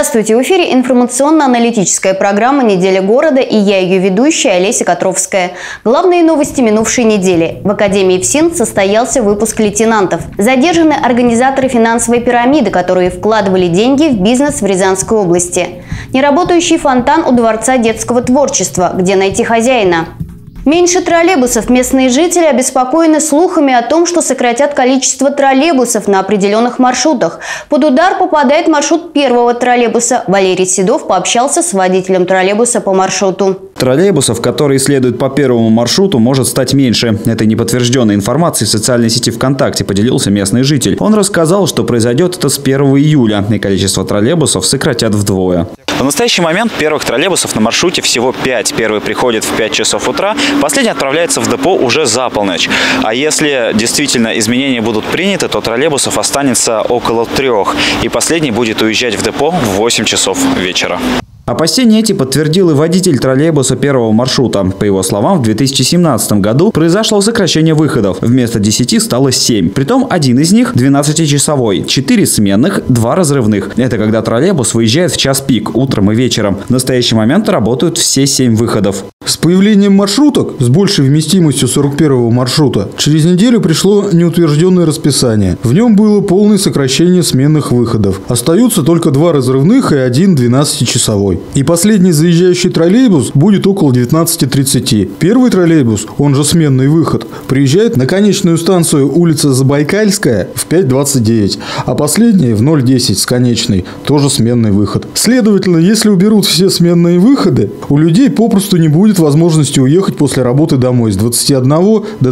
Здравствуйте! В эфире информационно-аналитическая программа «Неделя города» и я, ее ведущая Олеся Котровская. Главные новости минувшей недели. В Академии ФСИН состоялся выпуск лейтенантов. Задержаны организаторы финансовой пирамиды, которые вкладывали деньги в бизнес в Рязанской области. Неработающий фонтан у Дворца детского творчества. Где найти хозяина? Меньше троллейбусов. Местные жители обеспокоены слухами о том, что сократят количество троллейбусов на определенных маршрутах. Под удар попадает маршрут первого троллейбуса. Валерий Седов пообщался с водителем троллейбуса по маршруту. Троллейбусов, которые следуют по первому маршруту, может стать меньше. Этой неподтвержденной информацией в социальной сети ВКонтакте поделился местный житель. Он рассказал, что произойдет это с 1 июля, и количество троллейбусов сократят вдвое. В настоящий момент первых троллейбусов на маршруте всего 5. Первый приходит в 5 часов утра, последний отправляется в депо уже за полночь. А если действительно изменения будут приняты, то троллейбусов останется около 3. И последний будет уезжать в депо в 8 часов вечера. Опасения эти подтвердил и водитель троллейбуса первого маршрута. По его словам, в 2017 году произошло сокращение выходов. Вместо 10 стало 7. Притом один из них 12-часовой, 4 сменных, 2 разрывных. Это когда троллейбус выезжает в час пик, утром и вечером. В настоящий момент работают все 7 выходов. С появлением маршруток с большей вместимостью 41-го маршрута через неделю пришло неутвержденное расписание. В нем было полное сокращение сменных выходов. Остаются только 2 разрывных и 1 12-часовой. И последний заезжающий троллейбус будет около 19:30. Первый троллейбус, он же сменный выход, приезжает на конечную станцию улица Забайкальская в 5:29, а последний в 0:10 с конечной, тоже сменный выход. Следовательно, если уберут все сменные выходы, у людей попросту не будет возможности уехать после работы домой с 21 до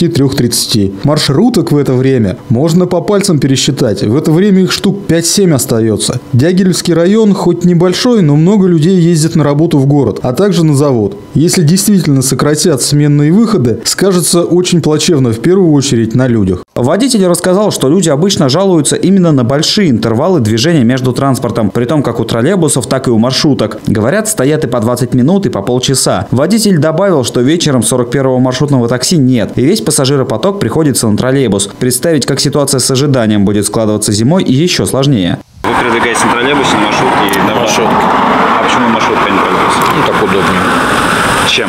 23:30. Маршруток в это время можно по пальцам пересчитать. В это время их штук 5-7 остается. Дягилевский район хоть небольшой, но много людей ездят на работу в город, а также на завод. Если действительно сократят сменные выходы, скажется очень плачевно в первую очередь на людях. Водитель рассказал, что люди обычно жалуются именно на большие интервалы движения между транспортом, при том как у троллейбусов, так и у маршруток. Говорят, стоят и по 20 минут, и по полчаса. Водитель добавил, что вечером 41-го маршрутного такси нет, и весь пассажиропоток приходится на троллейбус. Представить, как ситуация с ожиданием будет складываться зимой, еще сложнее. Вы передвигаетесь на троллейбусе, на маршрутке? На маршрутке. А почему маршрутка не троллейбус? Ну, так удобнее. Чем?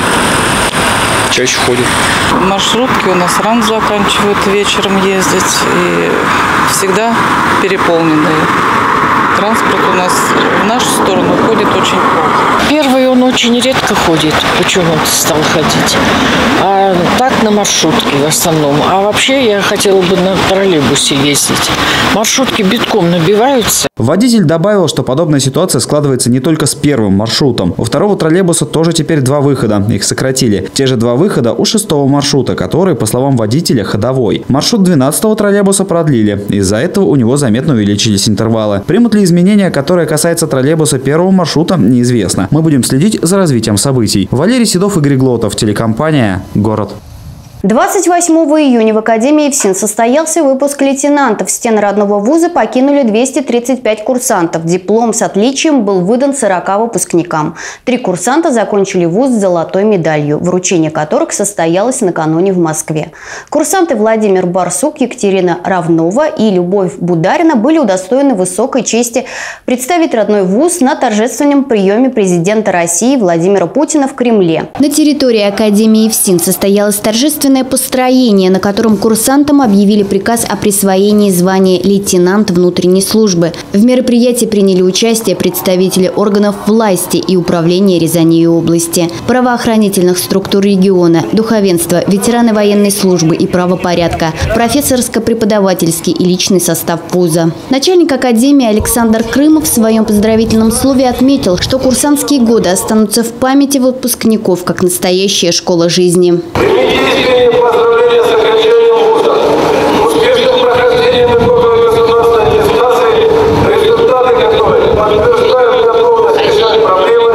Чаще ходит. Маршрутки у нас рано заканчивают вечером ездить и всегда переполненные. Транспорт у нас в нашу сторону ходит очень плохо. Первый он очень редко ходит, почему-то стал ходить. А так на маршрутке в основном. А вообще я хотела бы на троллейбусе ездить. Маршрутки битком набиваются. Водитель добавил, что подобная ситуация складывается не только с первым маршрутом. У второго троллейбуса тоже теперь 2 выхода. Их сократили. Те же 2 выхода у 6-го маршрута, который, по словам водителя, ходовой. Маршрут 12-го троллейбуса продлили. Из-за этого у него заметно увеличились интервалы. Примут ли изменения, которые касаются троллейбуса первого маршрута, неизвестно. Мы будем следить за развитием событий. Валерий Седов, Игорь Глотов, телекомпания «Город». 28 июня в Академии ФСИН состоялся выпуск лейтенантов. Стены родного вуза покинули 235 курсантов. Диплом с отличием был выдан 40 выпускникам. 3 курсанта закончили вуз с золотой медалью, вручение которых состоялось накануне в Москве. Курсанты Владимир Барсук, Екатерина Равнова и Любовь Бударина были удостоены высокой чести представить родной вуз на торжественном приеме президента России Владимира Путина в Кремле. На территории Академии ФСИН состоялось торжественное построение, на котором курсантам объявили приказ о присвоении звания лейтенант внутренней службы. В мероприятии приняли участие представители органов власти и управления Рязани области, правоохранительных структур региона, духовенство, ветераны военной службы и правопорядка, профессорско-преподавательский и личный состав вуза. Начальник академии Александр Крымов в своем поздравительном слове отметил, что курсантские годы останутся в памяти выпускников как настоящая школа жизни. Поздравления с окончанием вуза, успешным прохождением итоговой государственной аттестации, результаты которой подтверждают готовность решать проблемы,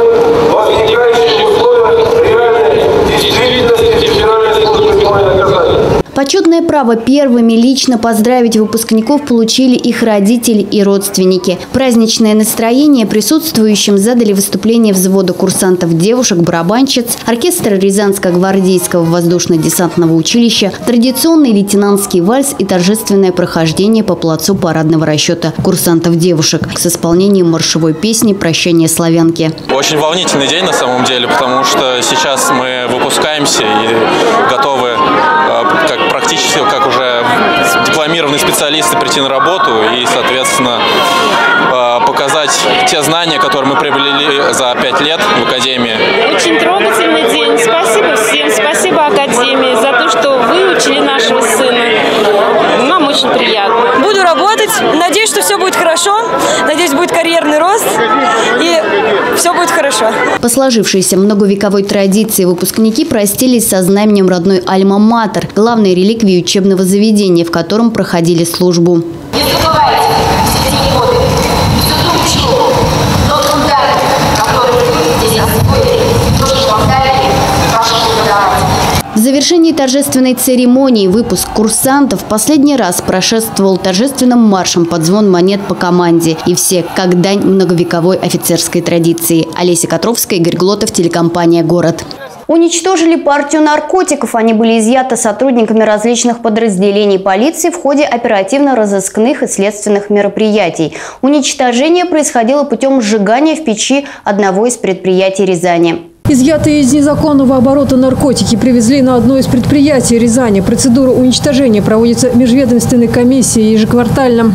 возникающие в условиях реальной действительности Федеральной службы исполнения наказания. Почетное право первыми лично поздравить выпускников получили их родители и родственники. Праздничное настроение присутствующим задали выступление взвода курсантов девушек-барабанщиц, оркестра Рязанского воздушно-десантного училища, традиционный лейтенантский вальс и торжественное прохождение по плацу парадного расчета курсантов девушек с исполнением маршевой песни «Прощание славянки». Очень волнительный день на самом деле, потому что сейчас мы выпускаемся и готовы практически как уже дипломированные специалисты прийти на работу и, соответственно, показать те знания, которые мы приобрели за 5 лет в Академии. Очень трогательный день. Спасибо всем, спасибо Академии за то, что выучили нашего сына. Нам очень приятно. Буду работать. Надеюсь, что все будет хорошо. Надеюсь, будет карьерный рост. И все будет хорошо. По сложившейся многовековой традиции выпускники простились со знаменем родной Альма-Матер, главной реликвией учебного заведения, в котором проходили службу. Не забывайте все эти годы, всю ту учебу, тот фундамент, который вы здесь освоили, то, что вам дали ваши преподаватели. В завершении торжественной церемонии выпуск курсантов последний раз прошествовал торжественным маршем под звон монет по команде. И все как дань многовековой офицерской традиции. Олеся Котровская, Игорь Глотов, телекомпания «Город». Уничтожили партию наркотиков. Они были изъяты сотрудниками различных подразделений полиции в ходе оперативно-розыскных и следственных мероприятий. Уничтожение происходило путем сжигания в печи одного из предприятий Рязани. Изъятые из незаконного оборота наркотики привезли на одно из предприятий Рязани. Процедура уничтожения проводится межведомственной комиссией ежеквартально.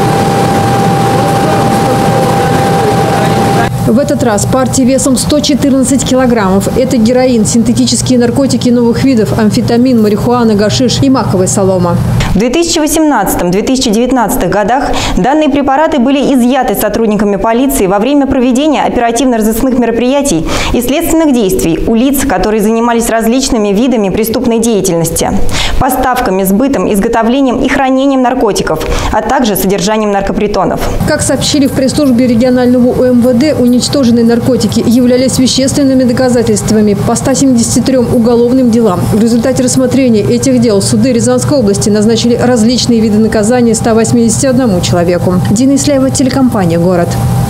В этот раз партии весом 114 килограммов. Это героин, синтетические наркотики новых видов, амфетамин, марихуана, гашиш и маковая солома. В 2018-2019 годах данные препараты были изъяты сотрудниками полиции во время проведения оперативно-розыскных мероприятий и следственных действий у лиц, которые занимались различными видами преступной деятельности, поставками, сбытом, изготовлением и хранением наркотиков, а также содержанием наркопритонов. Как сообщили в пресс-службе регионального УМВД, уничтоженные наркотики являлись вещественными доказательствами по 173 уголовным делам. В результате рассмотрения этих дел суды Рязанской области назначили различные виды наказания 181 человеку. Дина Исляева, телекомпания «Город».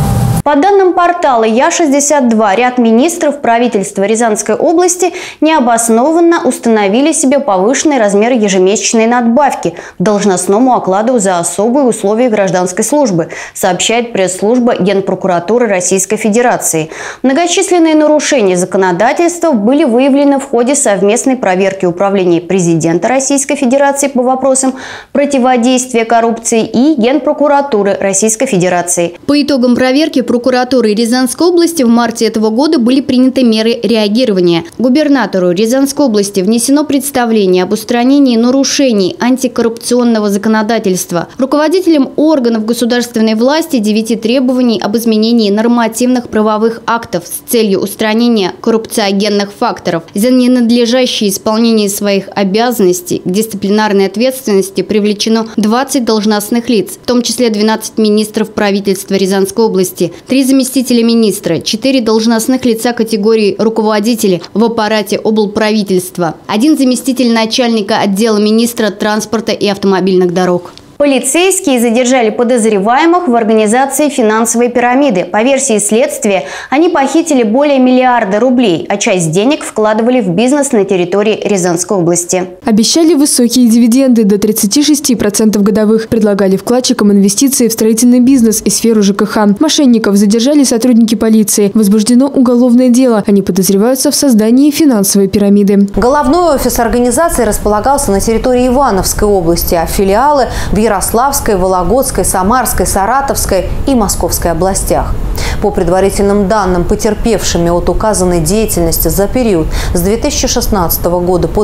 По данным портала Я-62, ряд министров правительства Рязанской области необоснованно установили себе повышенный размер ежемесячной надбавки к должностному окладу за особые условия гражданской службы, сообщает пресс-служба Генпрокуратуры Российской Федерации. Многочисленные нарушения законодательства были выявлены в ходе совместной проверки Управления президента Российской Федерации по вопросам противодействия коррупции и Генпрокуратуры Российской Федерации. По итогам проверки прокуратурой Рязанской области в марте этого года были приняты меры реагирования. Губернатору Рязанской области внесено представление об устранении нарушений антикоррупционного законодательства. Руководителям органов государственной власти 9 требований об изменении нормативных правовых актов с целью устранения коррупциогенных факторов. За ненадлежащее исполнение своих обязанностей к дисциплинарной ответственности привлечено 20 должностных лиц, в том числе 12 министров правительства Рязанской области, 3 заместителя министра, 4 должностных лица категории руководители в аппарате облправительства, 1 заместитель начальника отдела министра транспорта и автомобильных дорог. Полицейские задержали подозреваемых в организации финансовой пирамиды. По версии следствия, они похитили более миллиарда рублей, а часть денег вкладывали в бизнес на территории Рязанской области. Обещали высокие дивиденды до 36% годовых. Предлагали вкладчикам инвестиции в строительный бизнес и сферу ЖКХ. Мошенников задержали сотрудники полиции. Возбуждено уголовное дело. Они подозреваются в создании финансовой пирамиды. Головной офис организации располагался на территории Ивановской области, а филиалы в Ярославской, Вологодской, Самарской, Саратовской и Московской областях. По предварительным данным, потерпевшими от указанной деятельности за период с 2016 года по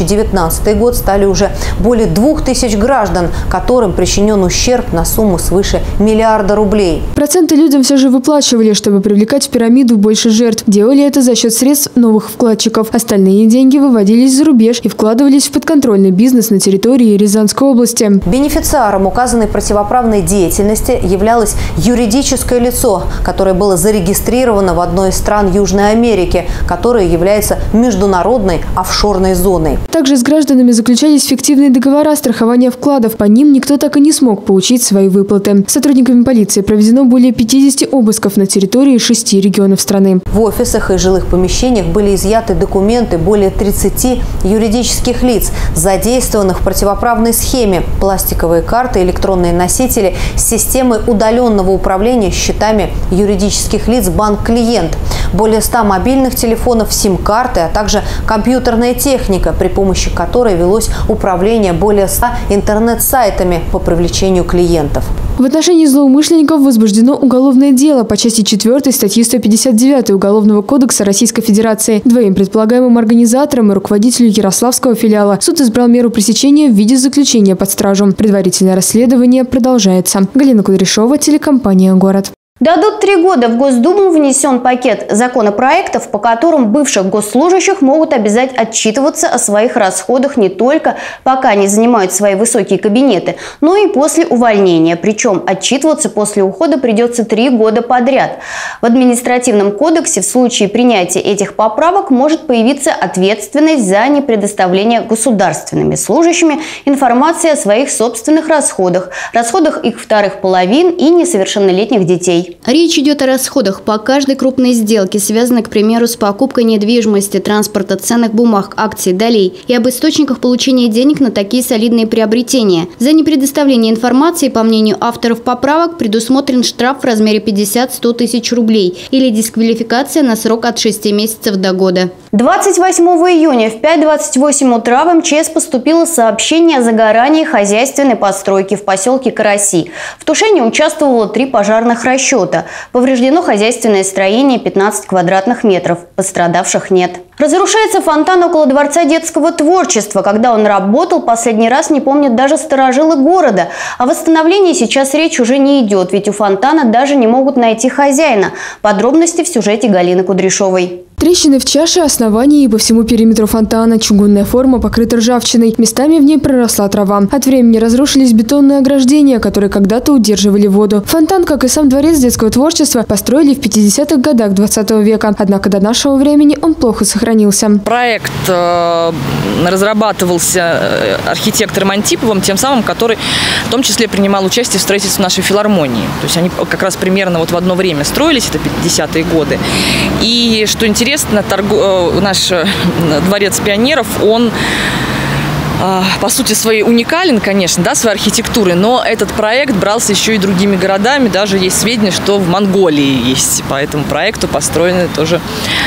2019 год стали уже более 2000 граждан, которым причинен ущерб на сумму свыше миллиарда рублей. Проценты людям все же выплачивали, чтобы привлекать в пирамиду больше жертв. Делали это за счет средств новых вкладчиков. Остальные деньги выводились за рубеж и вкладывались в подконтрольный бизнес на территории Рязанской области. Бенефициарами бенефициаром указанной противоправной деятельности являлось юридическое лицо, которое было зарегистрировано в одной из стран Южной Америки, которая является международной офшорной зоной. Также с гражданами заключались фиктивные договора страхования вкладов. По ним никто так и не смог получить свои выплаты. Сотрудниками полиции проведено более 50 обысков на территории 6 регионов страны. В офисах и жилых помещениях были изъяты документы более 30 юридических лиц, задействованных в противоправной схеме, пластиковые карты, электронные носители, системы удаленного управления счетами юридических лиц «Банк-клиент», более 100 мобильных телефонов, сим-карты, а также компьютерная техника, при помощи которой велось управление более 100 интернет-сайтами по привлечению клиентов. В отношении злоумышленников возбуждено уголовное дело по части 4 статьи 159 Уголовного кодекса Российской Федерации. Двоим предполагаемым организаторам и руководителю Ярославского филиала суд избрал меру пресечения в виде заключения под стражу. Предварительное расследование продолжается. Галина Кудряшова, телекомпания «Город». Дадут 3 года. В Госдуму внесен пакет законопроектов, по которым бывших госслужащих могут обязать отчитываться о своих расходах не только пока они занимают свои высокие кабинеты, но и после увольнения. Причем отчитываться после ухода придется 3 года подряд. В административном кодексе в случае принятия этих поправок может появиться ответственность за непредоставление государственными служащими информации о своих собственных расходах их вторых половин и несовершеннолетних детей. Речь идет о расходах по каждой крупной сделке, связанной, к примеру, с покупкой недвижимости, транспорта, ценных бумаг, акций, долей и об источниках получения денег на такие солидные приобретения. За непредоставление информации, по мнению авторов поправок, предусмотрен штраф в размере 50-100 тысяч рублей или дисквалификация на срок от 6 месяцев до года. 28 июня в 5:28 утра в МЧС поступило сообщение о загорании хозяйственной постройки в поселке Караси. В тушении участвовало 3 пожарных расчета. Повреждено хозяйственное строение 15 квадратных метров. Пострадавших нет. Разрушается фонтан около Дворца детского творчества. Когда он работал, последний раз не помнят даже старожилы города. О восстановлении сейчас речь уже не идет, ведь у фонтана даже не могут найти хозяина. Подробности в сюжете Галины Кудряшовой. Трещины в чаше, основании и по всему периметру фонтана. Чугунная форма покрыта ржавчиной. Местами в ней проросла трава. От времени разрушились бетонные ограждения, которые когда-то удерживали воду. Фонтан, как и сам Дворец детского творчества, построили в 50-х годах 20 века. Однако до нашего времени он плохо сохранился. Проект разрабатывался архитектором Антиповым, тем самым, который в том числе принимал участие в строительстве нашей филармонии. То есть они как раз примерно вот в одно время строились, это 50-е годы. И что интересно, наш Дворец пионеров, он по сути своей уникален, конечно, да, своей архитектурой, но этот проект брался еще и другими городами. Даже есть сведения, что в Монголии есть по этому проекту построены тоже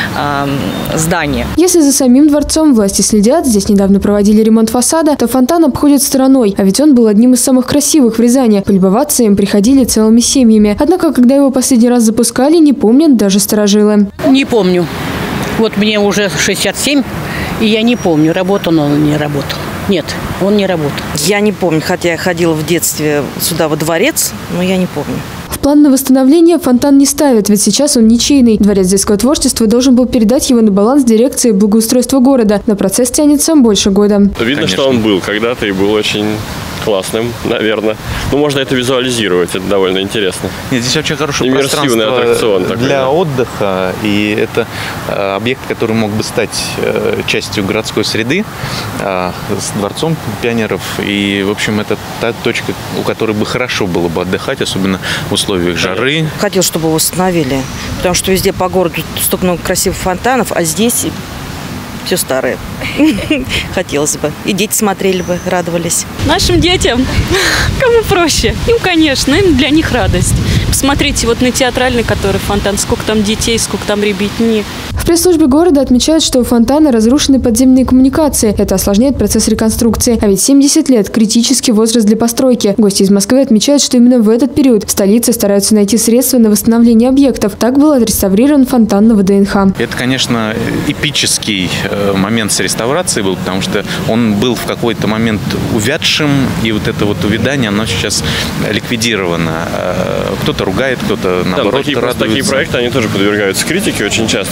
здания. Если за самим дворцом власти следят, здесь недавно проводили ремонт фасада, то фонтан обходят стороной. А ведь он был одним из самых красивых в Рязани. Полюбоваться им приходили целыми семьями. Однако, когда его последний раз запускали, не помнят даже старожилы. Не помню. Вот мне уже 67, и я не помню, работал он или не работал. Нет, он не работал. Я не помню, хотя я ходила в детстве сюда во дворец, но я не помню. В план на восстановление фонтан не ставят, ведь сейчас он ничейный. Дворец детского творчества должен был передать его на баланс дирекции благоустройства города, но процесс тянется больше года. Видно, конечно, что он был когда-то и был очень классным, наверное. Ну, можно это визуализировать, это довольно интересно. Нет, здесь вообще хорошее иммерсивный аттракцион такой, для отдыха, и это объект, который мог бы стать частью городской среды с Дворцом пионеров. И, в общем, это та точка, у которой бы хорошо было бы отдыхать, особенно в условиях жары. Хотел, чтобы его восстановили, потому что везде по городу столько много красивых фонтанов, а здесь все старое. Хотелось бы. И дети смотрели бы, радовались. Нашим детям, кому проще, им, конечно, им для них радость. Посмотрите вот на театральный, который фонтан, сколько там детей, сколько там ребятни. В пресс-службе города отмечают, что у фонтана разрушены подземные коммуникации. Это осложняет процесс реконструкции. А ведь 70 лет – критический возраст для постройки. Гости из Москвы отмечают, что именно в этот период в столице стараются найти средства на восстановление объектов. Так был отреставрирован фонтан на ВДНХ. Это, конечно, эпический момент с реставрацией был, потому что он был в какой-то момент увядшим, и вот это вот увядание, оно сейчас ликвидировано. Кто-то ругает, кто-то наоборот радуется. Такие проекты, они тоже подвергаются критике очень часто, да, потому что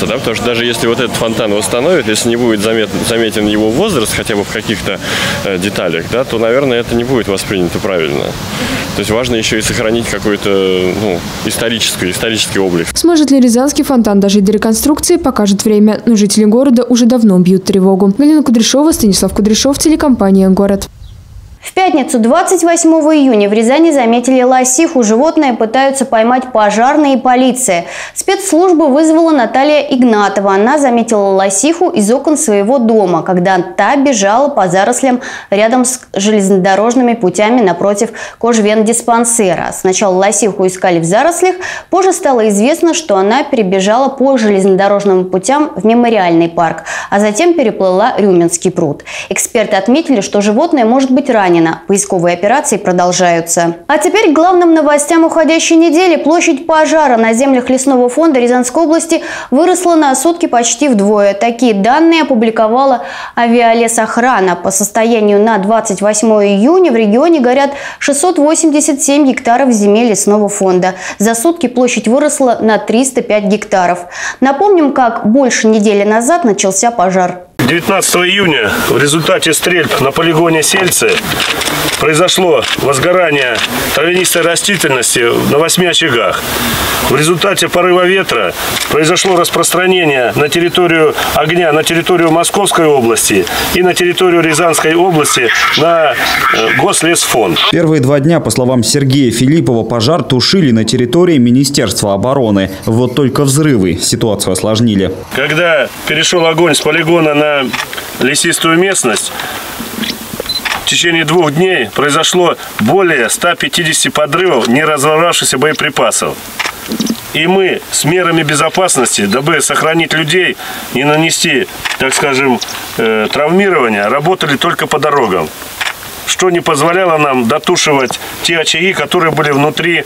даже если вот этот фонтан восстановит, если не будет заметен его возраст хотя бы в каких-то деталях, да, то, наверное, это не будет воспринято правильно. То есть важно еще и сохранить какой-то исторический облик. Сможет ли Рязанский фонтан дожить до реконструкции, покажет время. Но жители города уже давно бьют тревогу. Галина Кудряшова, Станислав Кудряшов, телекомпания «Город». В пятницу 28 июня в Рязани заметили лосиху. Животное пытаются поймать пожарные и полиция. Спецслужбы вызвала Наталья Игнатова. Она заметила лосиху из окон своего дома, когда та бежала по зарослям рядом с железнодорожными путями напротив кожвендиспансера. Сначала лосиху искали в зарослях, позже стало известно, что она перебежала по железнодорожным путям в мемориальный парк, а затем переплыла Рюминский пруд. Эксперты отметили, что животное может быть ранено. Поисковые операции продолжаются. А теперь к главным новостям уходящей недели. Площадь пожара на землях лесного фонда Рязанской области выросла на сутки почти вдвое. Такие данные опубликовала Авиалесохрана. По состоянию на 28 июня в регионе горят 687 гектаров земель лесного фонда. За сутки площадь выросла на 305 гектаров. Напомним, как больше недели назад начался пожар. 19 июня в результате стрельб на полигоне Сельцы произошло возгорание травянистой растительности на 8 очагах. В результате порыва ветра произошло распространение на территорию огня, на территорию Московской области и на территорию Рязанской области на Гослесфонд. Первые 2 дня, по словам Сергея Филиппова, пожар тушили на территории Министерства обороны. Вот только взрывы ситуацию осложнили. Когда перешел огонь с полигона на лесистую местность, в течение 2 дней произошло более 150 подрывов неразорвавшихся боеприпасов. И мы с мерами безопасности, дабы сохранить людей и нанести, так скажем, травмирование, работали только по дорогам, что не позволяло нам дотушивать те очаги, которые были внутри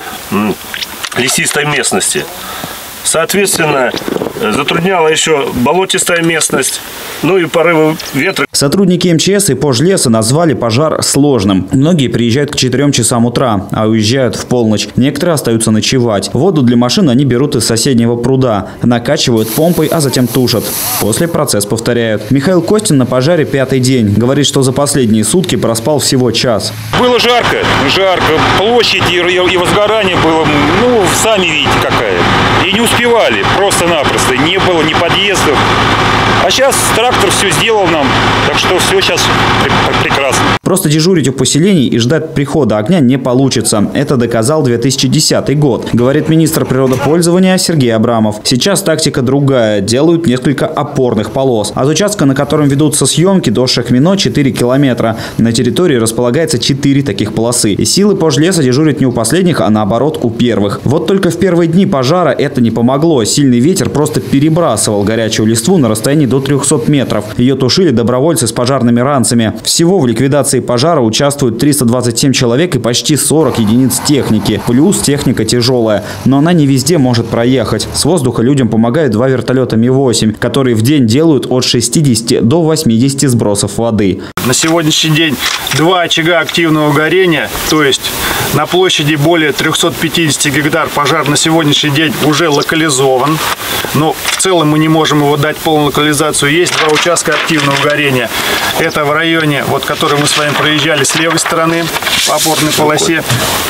лесистой местности. Соответственно, затрудняла еще болотистая местность, ну и порывы ветра. Сотрудники МЧС и Пожлеса назвали пожар сложным. Многие приезжают к 4 часам утра, а уезжают в полночь. Некоторые остаются ночевать. Воду для машин они берут из соседнего пруда, накачивают помпой, а затем тушат. После процесс повторяют. Михаил Костин на пожаре 5-й день. Говорит, что за последние сутки проспал всего час. Было жарко. Площадь и возгорание было, сами видите какая. И не успевали просто-напросто. Не было ни подъездов. А сейчас трактор все сделал нам, так что все сейчас прекрасно. Просто дежурить у поселений и ждать прихода огня не получится. Это доказал 2010 год, говорит министр природопользования Сергей Абрамов. Сейчас тактика другая. Делают несколько опорных полос. От участка, на котором ведутся съемки, до Шахмино 4 километра. На территории располагается 4 таких полосы. И силы Пожлеса дежурят не у последних, а наоборот у первых. Вот только в первые дни пожара это не помогло. Сильный ветер просто перебрасывал горячую листву на расстоянии до 300 метров. Ее тушили добровольцы с пожарными ранцами. Всего в ликвидации пожара участвуют 327 человек и почти 40 единиц техники. Плюс техника тяжелая. Но она не везде может проехать. С воздуха людям помогают 2 вертолета Ми-8, которые в день делают от 60 до 80 сбросов воды. На сегодняшний день 2 очага активного горения, то есть на площади более 350 гектар пожар на сегодняшний день уже локализован. Но в целом мы не можем его дать полную локализацию. Есть 2 участка активного горения. Это в районе, который мы с вами проезжали с левой стороны по опорной полосе.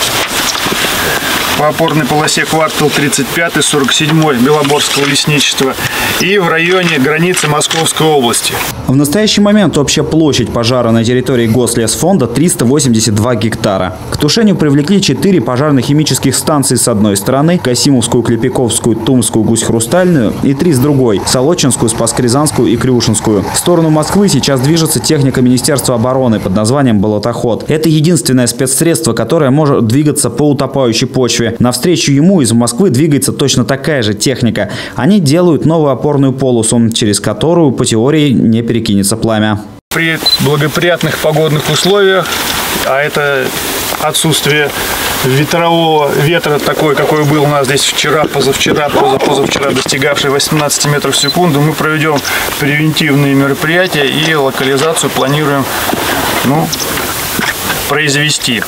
По опорной полосе квартал 35, 47 Белоборского лесничества и в районе границы Московской области. В настоящий момент общая площадь пожара на территории Гослесфонда 382 гектара. К тушению привлекли 4 пожарно-химических станции с одной стороны, Касимовскую, Клепиковскую, Тумскую, Гусь-Хрустальную и 3 с другой, Солочинскую, Спасск-Рязанскую и Крюшинскую. В сторону Москвы сейчас движется техника Министерства обороны под названием «Болотоход». Это единственное спецсредство, которое может двигаться по утопающей почве. Навстречу ему из Москвы двигается точно такая же техника. Они делают новую опорную полосу, через которую по теории не перекинется пламя. При благоприятных погодных условиях, а это отсутствие ветра такой, какой был у нас здесь вчера, позавчера, достигавший 18 метров в секунду, мы проведем превентивные мероприятия и локализацию планируем произвести.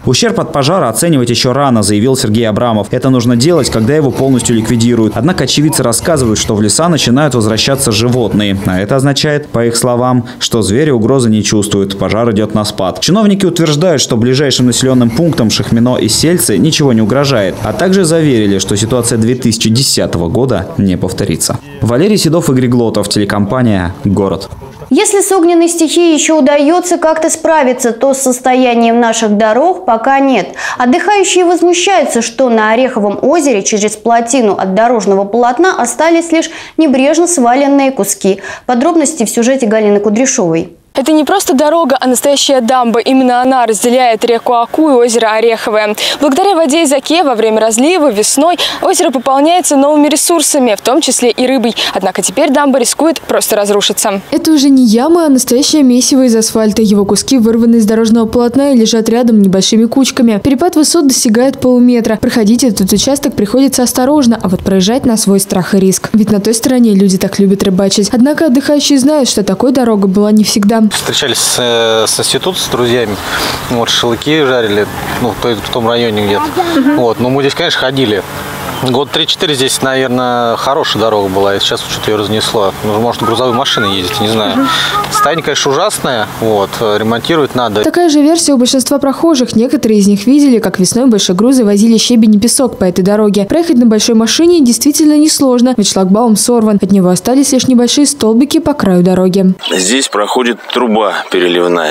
Ущерб от пожара оценивать еще рано, заявил Сергей Абрамов. Это нужно делать, когда его полностью ликвидируют. Однако очевидцы рассказывают, что в леса начинают возвращаться животные. А это означает, по их словам, что звери угрозы не чувствуют. Пожар идет на спад. Чиновники утверждают, что ближайшим населенным пунктам Шахмино и Сельцы ничего не угрожает. А также заверили, что ситуация 2010 года не повторится. Валерий Седов, Игорь Глотов, телекомпания «Город». Если с огненной стихией еще удается как-то справиться, то с состоянием наших дорог пока нет. Отдыхающие возмущаются, что на Ореховом озере через плотину от дорожного полотна остались лишь небрежно сваленные куски. Подробности в сюжете Галины Кудряшовой. Это не просто дорога, а настоящая дамба. Именно она разделяет реку Аку и озеро Ореховое. Благодаря воде из Оки во время разлива весной озеро пополняется новыми ресурсами, в том числе и рыбой. Однако теперь дамба рискует просто разрушиться. Это уже не яма, а настоящее месиво из асфальта. Его куски вырваны из дорожного полотна и лежат рядом небольшими кучками. Перепад высот достигает полуметра. Проходить этот участок приходится осторожно, а вот проезжать на свой страх и риск. Ведь на той стороне люди так любят рыбачить. Однако отдыхающие знают, что такой дорога была не всегда. Встречались с института, с друзьями, вот, шашлыки жарили, ну, в том районе где-то. Вот, но мы здесь, конечно, ходили. Год 3-4 здесь, наверное, хорошая дорога была, и сейчас что-то ее разнесло. Ну, может, грузовые машины ездить, не знаю. Состояние, конечно, ужасное, вот, ремонтировать надо. Такая же версия у большинства прохожих. Некоторые из них видели, как весной большегрузы возили щебень и песок по этой дороге. Проехать на большой машине действительно несложно, ведь шлагбаум сорван. От него остались лишь небольшие столбики по краю дороги. Здесь проходит труба переливная,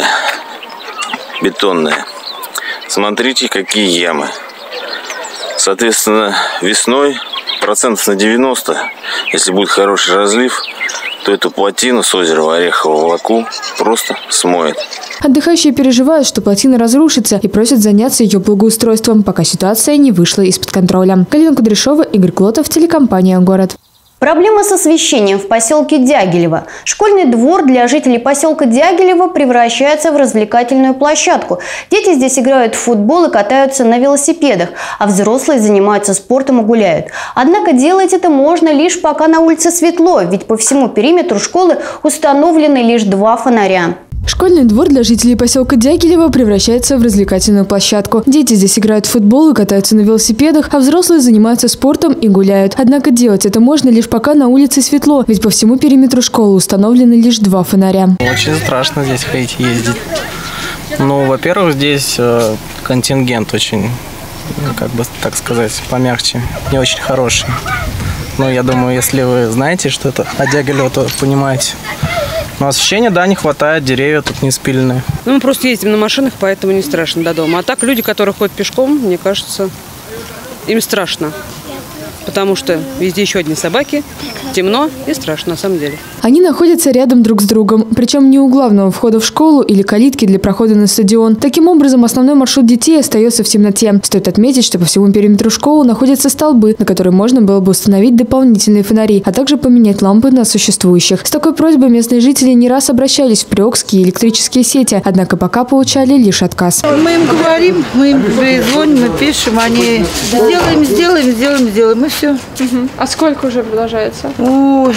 бетонная. Смотрите, какие ямы. Соответственно, весной процентов на 90, если будет хороший разлив, то эту плотину с озера Орехово в Аку просто смоет. Отдыхающие переживают, что плотина разрушится, и просят заняться ее благоустройством, пока ситуация не вышла из-под контроля. Галина Кудряшова, Игорь Глотов, телекомпания «Город». Проблема с освещением в поселке Дягилево. Школьный двор для жителей поселка Дягилево превращается в развлекательную площадку. Дети здесь играют в футбол и катаются на велосипедах, а взрослые занимаются спортом и гуляют. Однако делать это можно лишь пока на улице светло, ведь по всему периметру школы установлены лишь 2 фонаря. Школьный двор для жителей поселка Дягилево превращается в развлекательную площадку. Дети здесь играют в футбол и катаются на велосипедах, а взрослые занимаются спортом и гуляют. Однако делать это можно лишь пока на улице светло, ведь по всему периметру школы установлены лишь 2 фонаря. Очень страшно здесь ходить, ездить. Ну, во-первых, здесь контингент очень, как бы так сказать, помягче, не очень хороший. Ну, я думаю, если вы знаете, что это от Дягилева, то понимаете. Но освещения, да, не хватает, деревья тут не спиленные. Ну, мы просто ездим на машинах, поэтому не страшно до дома. А так люди, которые ходят пешком, мне кажется, им страшно. Потому что везде еще одни собаки, темно и страшно на самом деле. Они находятся рядом друг с другом, причем не у главного входа в школу или калитки для прохода на стадион. Таким образом, основной маршрут детей остается в темноте. Стоит отметить, что по всему периметру школы находятся столбы, на которые можно было бы установить дополнительные фонари, а также поменять лампы на существующих. С такой просьбой местные жители не раз обращались в Приокские электрические сети, однако пока получали лишь отказ. Мы им говорим, мы им звоним, мы пишем, они сделаем, и все. А сколько уже продолжается? Ой.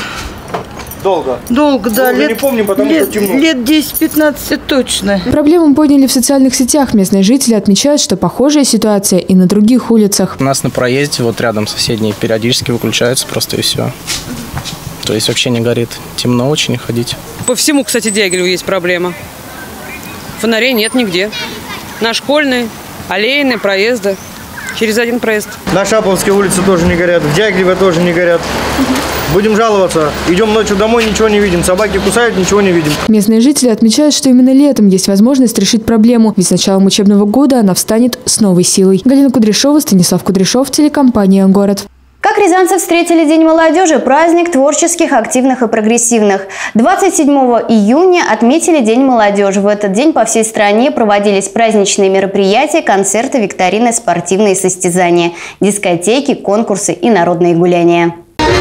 Долго, да. Не помним, потому что темно. Лет 10-15 точно. Проблему подняли в социальных сетях. Местные жители отмечают, что похожая ситуация и на других улицах. У нас на проезде, вот рядом соседние, периодически выключаются просто и все. То есть вообще не горит. Темно очень ходить. По всему, кстати, Дягилеву есть проблема. Фонарей нет нигде. На Школьной, Аллейной, проезда. Через один проезд. На Шаповской улице тоже не горят, в Дягилево тоже не горят. Будем жаловаться. Идем ночью домой, ничего не видим. Собаки кусают, ничего не видим. Местные жители отмечают, что именно летом есть возможность решить проблему, ведь с началом учебного года она встанет с новой силой. Галина Кудряшова, Станислав Кудряшов, телекомпания «Город». Как рязанцы встретили День молодежи, праздник творческих, активных и прогрессивных. 27 июня отметили День молодежи. В этот день по всей стране проводились праздничные мероприятия, концерты, викторины, спортивные состязания, дискотеки, конкурсы и народные гуляния.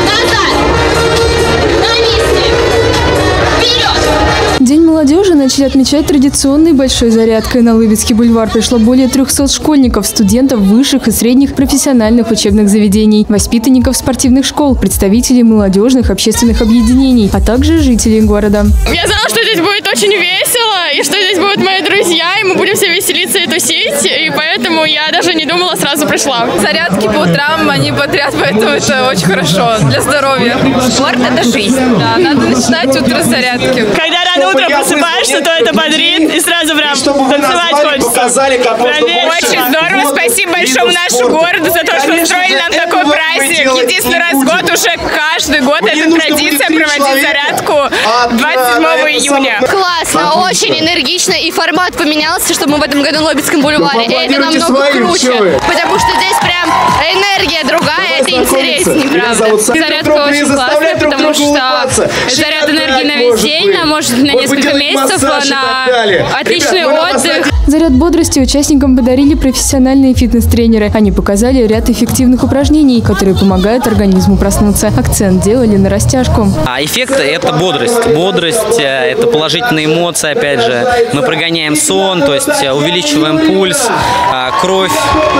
День молодежи начали отмечать традиционной большой зарядкой. На Лыбецкий бульвар пришло более 300 школьников, студентов высших и средних профессиональных учебных заведений, воспитанников спортивных школ, представителей молодежных общественных объединений, а также жителей города. Я знала, что здесь будет очень весело, и что здесь будут мои друзья, и мы будем все веселиться и тусить, и поэтому поэтому я даже не думала, сразу пришла. Зарядки по утрам, они бодрят, поэтому это очень хорошо для здоровья. Спорт – это жизнь. Да, надо начинать утро с зарядки. Когда рано утром просыпаешься, то это бодрит, и сразу прям танцевать хочется. Очень здорово, спасибо большому нашему городу за то, что устроили нам такой праздник. Единственный раз в год, уже каждый год эта традиция проводить зарядку 27 июня. Классно, очень энергично, и формат поменялся, что мы в этом году на Лобецком бульваре. И это намного круче, потому что здесь прям энергия другая, это интереснее, правда. Зарядка очень классная, потому что заряд энергии на весь день, а может на несколько месяцев, на отличный отдых. Заряд бодрости участникам подарили профессиональные фитнес-тренеры. Они показали ряд эффективных упражнений, которые помогают организму проснуться. Акцент делали на растяжку. А эффект – это бодрость. Бодрость – это положительные эмоции, опять же. Мы прогоняем сон, то есть увеличиваем пульс, кровь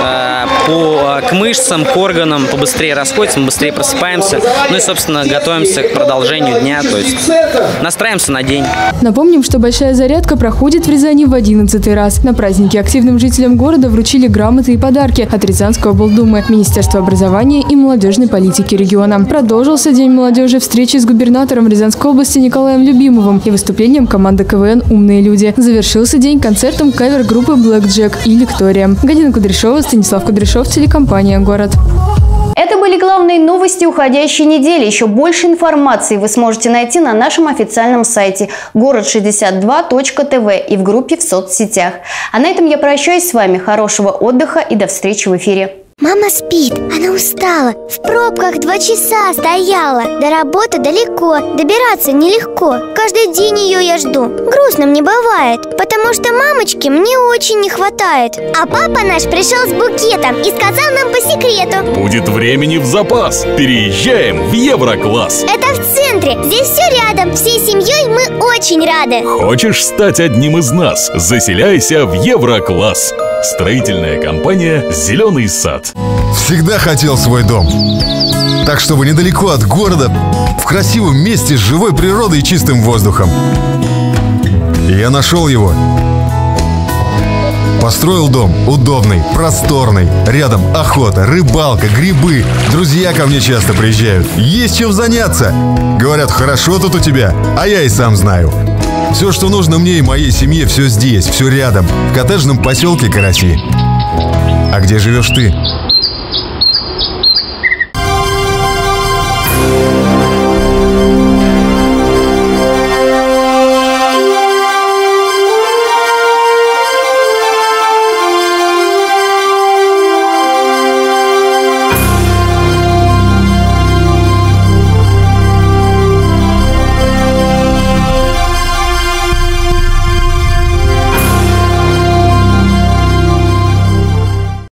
к мышцам, к органам побыстрее расходится, мы быстрее просыпаемся. Ну и, собственно, готовимся к продолжению дня, то есть настраиваемся на день. Напомним, что большая зарядка проходит в Рязани в 11-й раз. На празднике активным жителям города вручили грамоты и подарки от Рязанской облдумы, Министерства образования и молодежной политики региона. Продолжился День молодежи встречей с губернатором Рязанской области Николаем Любимовым и выступлением команды КВН «Умные люди». Завершился день концертом кавер-группы «Блэк Джек» и «Лектория». Галина Кудряшова, Станислав Кудряшов, телекомпания «Город». Это были главные новости уходящей недели. Еще больше информации вы сможете найти на нашем официальном сайте город62.тв и в группе в соцсетях. А на этом я прощаюсь с вами. Хорошего отдыха и до встречи в эфире. Мама спит, она устала, в пробках 2 часа стояла. До работы далеко, добираться нелегко. Каждый день ее я жду, грустно мне бывает, потому что мамочки мне очень не хватает. А папа наш пришел с букетом и сказал нам по секрету: будет времени в запас, переезжаем в Еврокласс. Это в центре, здесь все рядом, всей семьей мы очень рады. Хочешь стать одним из нас? Заселяйся в Еврокласс. Строительная компания «Зеленый сад». Всегда хотел свой дом. Так, чтобы недалеко от города, в красивом месте с живой природой и чистым воздухом. И я нашел его. Построил дом удобный, просторный. Рядом охота, рыбалка, грибы. Друзья ко мне часто приезжают. Есть чем заняться. Говорят, хорошо тут у тебя, а я и сам знаю. Все, что нужно мне и моей семье, все здесь, все рядом, в коттеджном поселке Караси. А где живешь ты?